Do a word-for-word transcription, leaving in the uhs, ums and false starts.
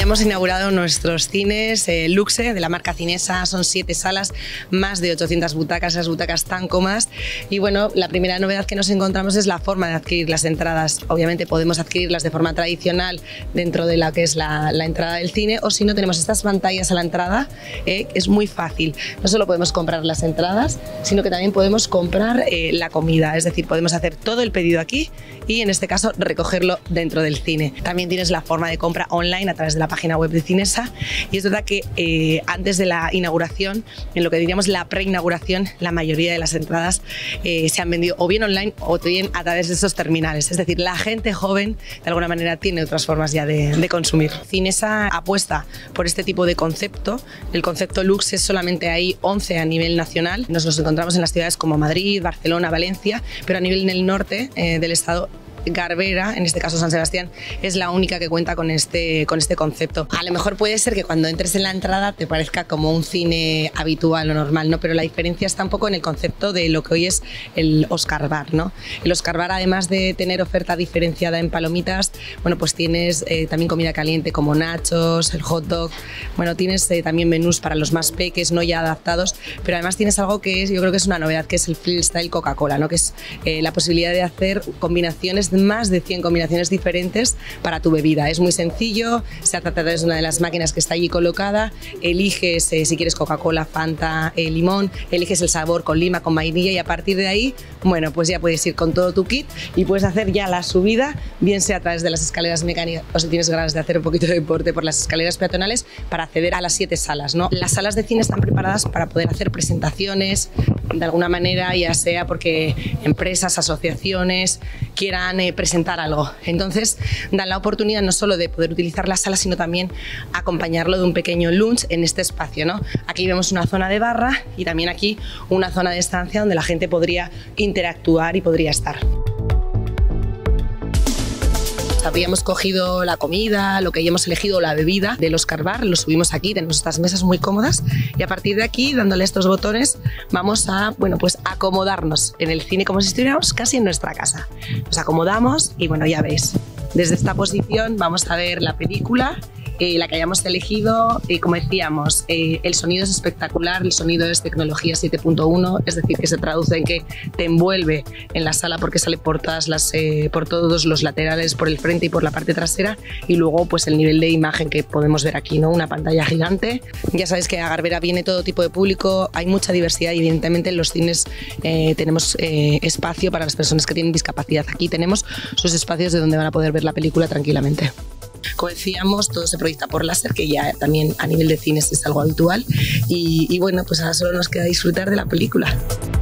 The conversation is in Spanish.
hemos inaugurado nuestros cines eh, Luxe de la marca Cinesa. Son siete salas, más de ochocientas butacas, esas butacas tan cómodas. Y bueno, la primera novedad que nos encontramos es la forma de adquirir las entradas. Obviamente podemos adquirirlas de forma tradicional dentro de la que es la, la entrada del cine, o si no, tenemos estas pantallas a la entrada, eh, que es muy fácil. No solo podemos comprar las entradas, sino que también podemos comprar eh, la comida. Es decir, podemos hacer todo el pedido aquí y en este caso recogerlo dentro del cine. También tienes la forma de compra online a través de la página web de Cinesa, y es verdad que eh, antes de la inauguración, en lo que diríamos la preinauguración, la mayoría de las entradas eh, se han vendido o bien online o bien a través de esos terminales. Es decir, la gente joven de alguna manera tiene otras formas ya de, de consumir. Cinesa apuesta por este tipo de concepto. El concepto Luxe es solamente hay once a nivel nacional. Nos los encontramos en las ciudades como Madrid, Barcelona, Valencia, pero a nivel en el norte eh, del estado, Garbera, en este caso San Sebastián, es la única que cuenta con este, con este concepto. A lo mejor puede ser que cuando entres en la entrada te parezca como un cine habitual o normal, ¿no? Pero la diferencia está un poco en el concepto de lo que hoy es el Oscar Bar, ¿no? El Oscar Bar, además de tener oferta diferenciada en palomitas, bueno, pues tienes eh, también comida caliente como nachos, el hot dog, bueno, tienes eh, también menús para los más peques, no ya adaptados, pero además tienes algo que es, yo creo que es una novedad, que es el freestyle Coca-Cola, ¿no? Que es eh, la posibilidad de hacer combinaciones, más de cien combinaciones diferentes para tu bebida. Es muy sencillo, se hace a través de una de las máquinas que está allí colocada, eliges eh, si quieres Coca-Cola, Fanta, eh, limón, eliges el sabor con lima, con vainilla, y a partir de ahí, bueno, pues ya puedes ir con todo tu kit y puedes hacer ya la subida, bien sea a través de las escaleras mecánicas o si tienes ganas de hacer un poquito de deporte por las escaleras peatonales, para acceder a las siete salas, ¿no? Las salas de cine están preparadas para poder hacer presentaciones de alguna manera, ya sea porque empresas, asociaciones quieran eh, presentar algo. Entonces dan la oportunidad no solo de poder utilizar la sala, sino también acompañarlo de un pequeño lunch en este espacio, ¿no? Aquí vemos una zona de barra y también aquí una zona de estancia donde la gente podría interactuar y podría estar. Habíamos cogido la comida, lo que hayamos elegido, la bebida del Oscar Bar, lo subimos aquí, tenemos estas mesas muy cómodas, y a partir de aquí, dándole estos botones, vamos a, bueno, pues acomodarnos en el cine como si estuviéramos casi en nuestra casa. Nos acomodamos y bueno, ya veis, desde esta posición vamos a ver la película, Eh, la que hayamos elegido, eh, como decíamos, eh, el sonido es espectacular, el sonido es tecnología siete punto uno, es decir, que se traduce en que te envuelve en la sala porque sale por, todas las, eh, por todos los laterales, por el frente y por la parte trasera, y luego pues el nivel de imagen que podemos ver aquí, ¿no? Una pantalla gigante. Ya sabes que a Garbera viene todo tipo de público, hay mucha diversidad y evidentemente en los cines eh, tenemos eh, espacio para las personas que tienen discapacidad. Aquí tenemos sus espacios de donde van a poder ver la película tranquilamente. Como decíamos, todo se proyecta por láser, que ya también a nivel de cines es algo habitual, y, y bueno, pues ahora solo nos queda disfrutar de la película.